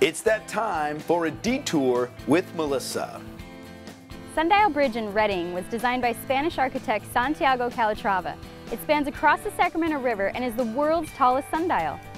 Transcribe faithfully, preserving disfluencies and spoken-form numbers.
It's that time for a detour with Melissa. Sundial Bridge in Redding was designed by Spanish architect Santiago Calatrava. It spans across the Sacramento River and is the world's tallest sundial.